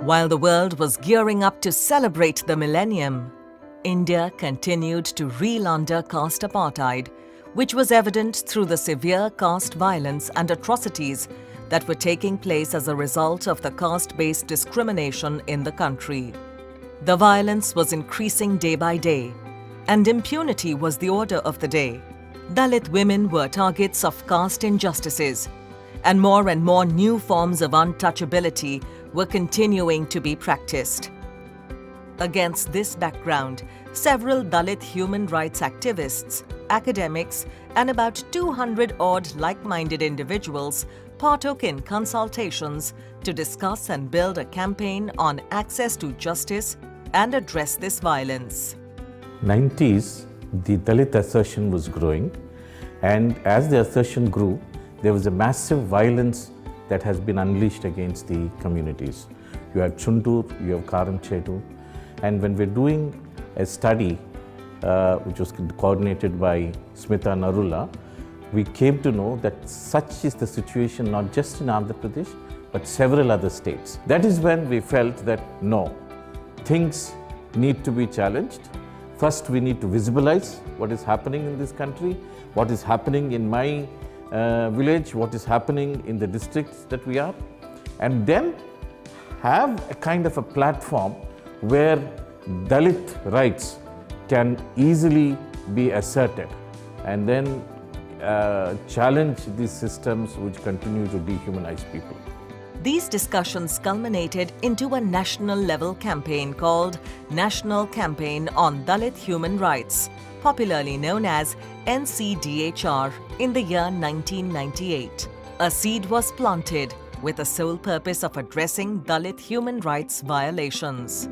While the world was gearing up to celebrate the millennium, India continued to reel under caste apartheid, which was evident through the severe caste violence and atrocities that were taking place as a result of the caste-based discrimination in the country. The violence was increasing day by day, and impunity was the order of the day. Dalit women were targets of caste injustices, and more new forms of untouchability were continuing to be practiced. Against this background, several Dalit human rights activists, academics, and about 200-odd like-minded individuals partook in consultations to discuss and build a campaign on access to justice and address this violence. 90s, the Dalit assertion was growing, and as the assertion grew, there was a massive violence that has been unleashed against the communities. You have Chundur, you have Karam Chetu, and when we're doing a study which was coordinated by Smita Narula, we came to know that such is the situation not just in Andhra Pradesh, but several other states. That is when we felt that no, things need to be challenged. First, we need to visualize what is happening in this country, what is happening in my village, what is happening in the districts that we are, and then have a kind of a platform where Dalit rights can easily be asserted, and then challenge these systems which continue to dehumanize people. These discussions culminated into a national-level campaign called National Campaign on Dalit Human Rights, popularly known as NCDHR, in the year 1998. A seed was planted with the sole purpose of addressing Dalit human rights violations.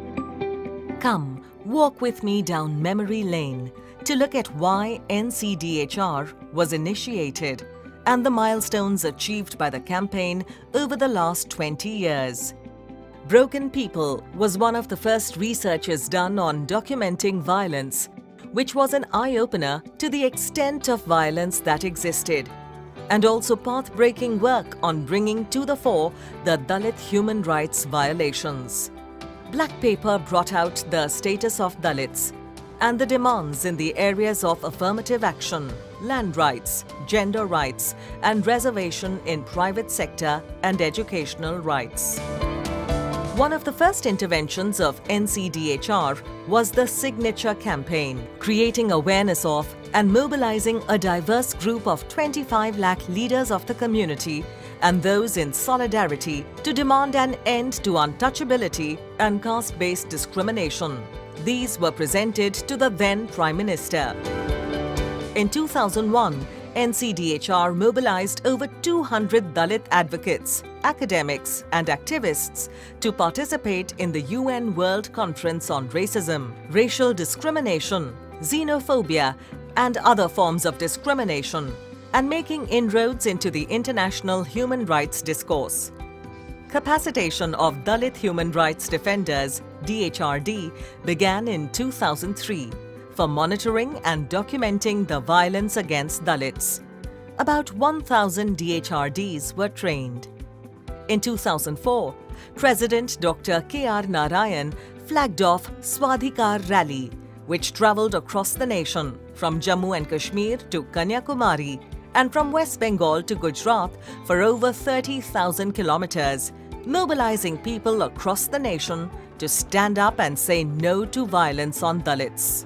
Come, walk with me down memory lane to look at why NCDHR was initiated and the milestones achieved by the campaign over the last 20 years. Broken People was one of the first researches done on documenting violence, which was an eye-opener to the extent of violence that existed, and also path-breaking work on bringing to the fore the Dalit human rights violations. Black Paper brought out the status of Dalits and the demands in the areas of affirmative action, land rights, gender rights, and reservation in private sector and educational rights. One of the first interventions of NCDHR was the Signature Campaign, creating awareness of and mobilizing a diverse group of 25 lakh leaders of the community and those in solidarity to demand an end to untouchability and caste-based discrimination. These were presented to the then Prime Minister. In 2001, NCDHR mobilized over 200 Dalit advocates, academics and activists to participate in the UN World Conference on Racism, Racial Discrimination, Xenophobia and other forms of discrimination, and making inroads into the international human rights discourse. Capacitation of Dalit Human Rights Defenders, DHRD, began in 2003 for monitoring and documenting the violence against Dalits. About 1,000 DHRDs were trained. In 2004, President Dr. K.R. Narayan flagged off Swadhikar Rally, which travelled across the nation from Jammu and Kashmir to Kanyakumari and from West Bengal to Gujarat for over 30,000 kilometers, mobilizing people across the nation to stand up and say no to violence on Dalits.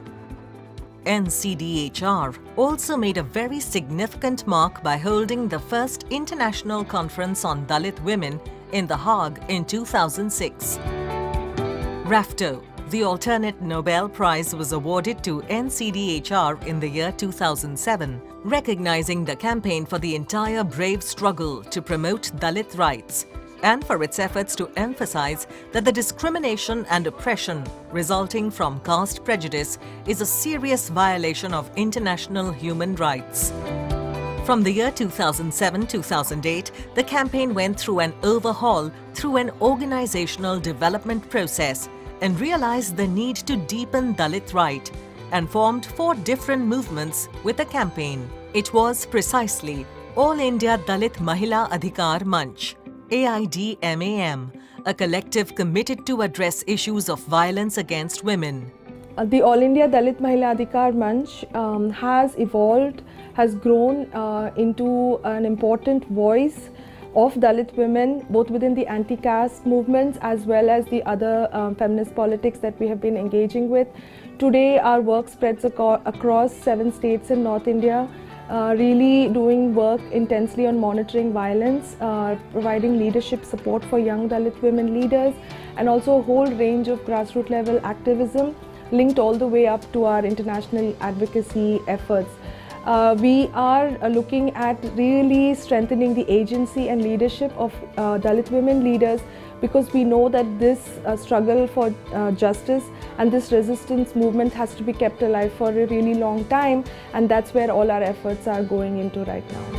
NCDHR also made a very significant mark by holding the first International Conference on Dalit Women in The Hague in 2006. RAFTO, the alternate Nobel Prize, was awarded to NCDHR in the year 2007, recognizing the campaign for the entire brave struggle to promote Dalit rights and for its efforts to emphasize that the discrimination and oppression resulting from caste prejudice is a serious violation of international human rights. From the year 2007-2008, the campaign went through an overhaul through an organizational development process and realized the need to deepen Dalit right and formed 4 different movements with the campaign. It was precisely All India Dalit Mahila Adhikar Manch, AIDMAM, a collective committed to address issues of violence against women. The All India Dalit Mahila Adhikar Manch has evolved, has grown into an important voice of Dalit women, both within the anti-caste movements as well as the other feminist politics that we have been engaging with. Today our work spreads across 7 states in North India, really doing work intensely on monitoring violence, providing leadership support for young Dalit women leaders, and also a whole range of grassroots level activism linked all the way up to our international advocacy efforts. We are looking at really strengthening the agency and leadership of Dalit women leaders, because we know that this struggle for justice and this resistance movement has to be kept alive for a really long time, and that's where all our efforts are going into right now.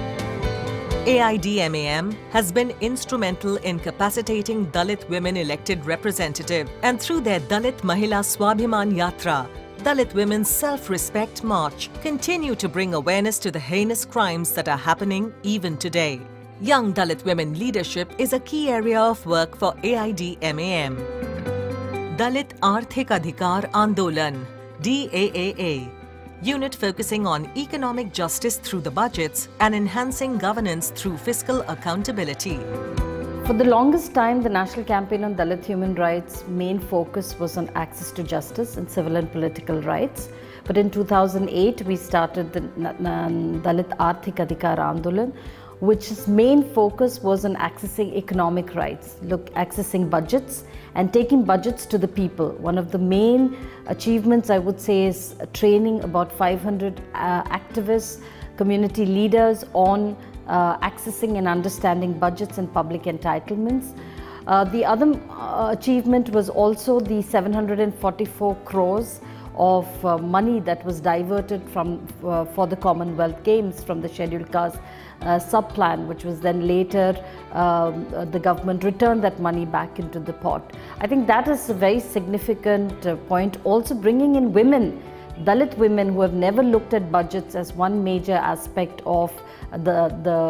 AIDMAM has been instrumental in capacitating Dalit women elected representatives, and through their Dalit Mahila Swabhiman Yatra, Dalit Women's Self-Respect March continue to bring awareness to the heinous crimes that are happening even today. Young Dalit women leadership is a key area of work for AIDMAM. Dalit Arthik Adhikar Andolan, DAAA, unit focusing on economic justice through the budgets and enhancing governance through fiscal accountability. For the longest time, the National Campaign on Dalit Human Rights' main focus was on access to justice and civil and political rights. But in 2008, we started the Dalit Arthik Adhikar Andolan, which's main focus was on accessing economic rights, accessing budgets and taking budgets to the people. One of the main achievements, I would say, is training about 500 activists, community leaders on accessing and understanding budgets and public entitlements. The other achievement was also the 744 crores of money that was diverted for the Commonwealth Games from the Scheduled Caste sub-plan, which was then later the government returned that money back into the pot. I think that is a very significant point. Also bringing in women, Dalit women who have never looked at budgets as one major aspect of the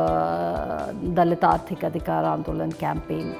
Dalit Arthik Adhikar Andolan campaign.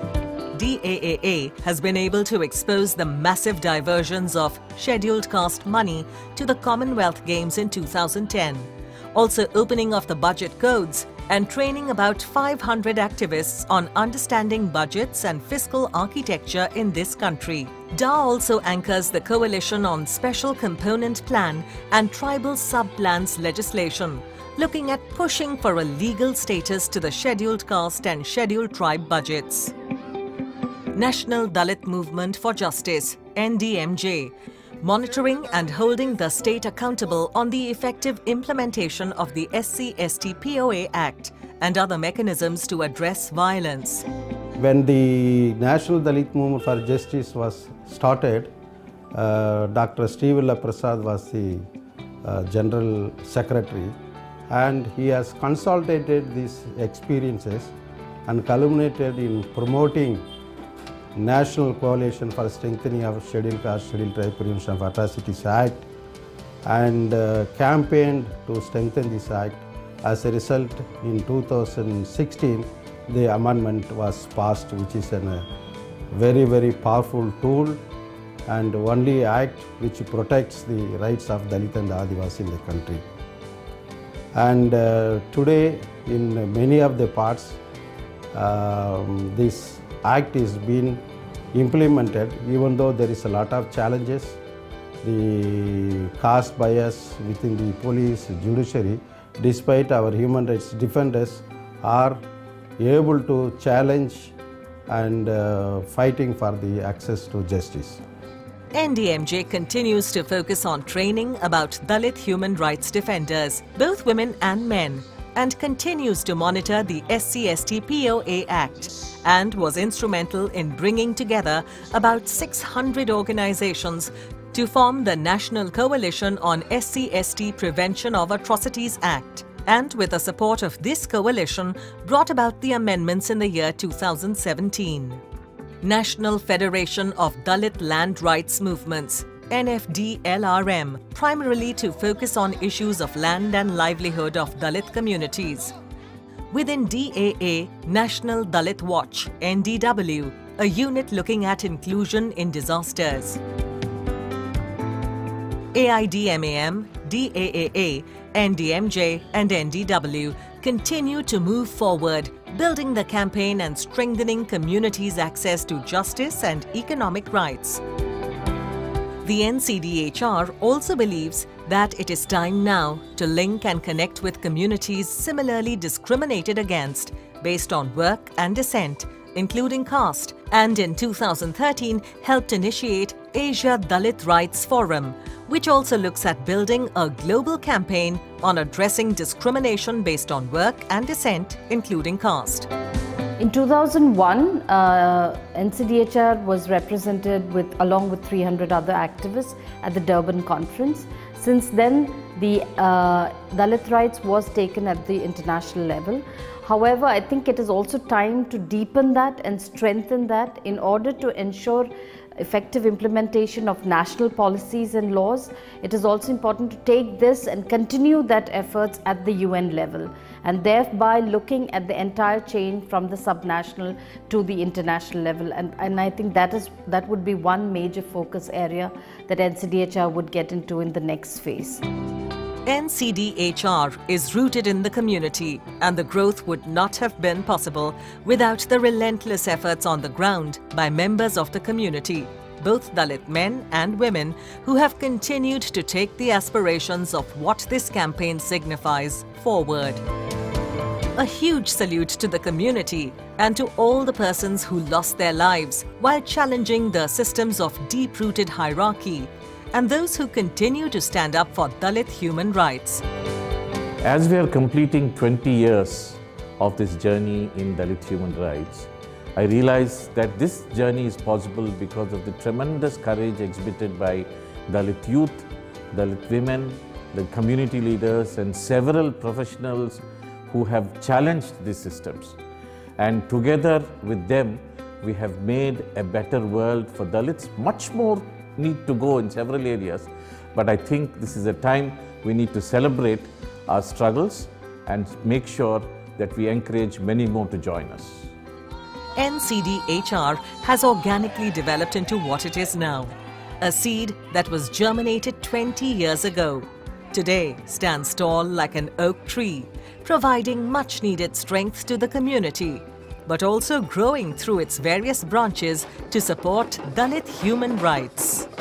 DAAA has been able to expose the massive diversions of scheduled caste money to the Commonwealth Games in 2010, also opening of the budget codes and training about 500 activists on understanding budgets and fiscal architecture in this country. DA also anchors the Coalition on Special Component Plan and Tribal Sub-Plans legislation, looking at pushing for a legal status to the Scheduled Caste and Scheduled Tribe budgets. National Dalit Movement for Justice, NDMJ, monitoring and holding the state accountable on the effective implementation of the SC/ST POA Act and other mechanisms to address violence. When the National Dalit Movement for Justice was started, Dr. Srivilla Prasad was the General Secretary, and he has consolidated these experiences and culminated in promoting National Coalition for Strengthening of Scheduled Caste, Scheduled Tribe Prevention of Atrocities Act, and campaigned to strengthen this act. As a result, in 2016, the amendment was passed, which is a very, very powerful tool and only act which protects the rights of Dalit and Adivasi in the country. And today, in many of the parts, this act is being implemented, even though there is a lot of challenges. The caste bias within the police, judiciary, despite our human rights defenders are able to challenge and fighting for the access to justice. NDMJ continues to focus on training about Dalit human rights defenders, both women and men, and continues to monitor the SC/ST POA Act, and was instrumental in bringing together about 600 organizations to form the National Coalition on SC/ST Prevention of Atrocities Act, and with the support of this coalition brought about the amendments in the year 2017. National Federation of Dalit Land Rights Movements, NFDLRM, primarily to focus on issues of land and livelihood of Dalit communities. Within DAA, National Dalit Watch, NDW, a unit looking at inclusion in disasters. AIDMAM, DAAA, NDMJ and NDW continue to move forward, building the campaign and strengthening communities' access to justice and economic rights. The NCDHR also believes that it is time now to link and connect with communities similarly discriminated against based on work and descent, including caste, and in 2013 helped initiate Asia Dalit Rights Forum, which also looks at building a global campaign on addressing discrimination based on work and descent, including caste. In 2001, NCDHR was represented along with 300 other activists at the Durban conference. Since then, the Dalit rights was taken at the international level. However, I think it is also time to deepen that and strengthen that in order to ensure effective implementation of national policies and laws. It is also important to take this and continue that efforts at the UN level, and thereby looking at the entire chain from the subnational to the international level. And I think that would be one major focus area that NCDHR would get into in the next phase. NCDHR is rooted in the community, and the growth would not have been possible without the relentless efforts on the ground by members of the community, both Dalit men and women, who have continued to take the aspirations of what this campaign signifies forward. A huge salute to the community and to all the persons who lost their lives while challenging the systems of deep-rooted hierarchy, and those who continue to stand up for Dalit human rights. As we are completing 20 years of this journey in Dalit human rights, I realize that this journey is possible because of the tremendous courage exhibited by Dalit youth, Dalit women, the community leaders and several professionals who have challenged these systems. And together with them, we have made a better world for Dalits. Much more need to go in several areas, but I think this is a time we need to celebrate our struggles and make sure that we encourage many more to join us. NCDHR has organically developed into what it is now, a seed that was germinated 20 years ago. Today stands tall like an oak tree, providing much needed strength to the community, but also growing through its various branches to support Dalit human rights.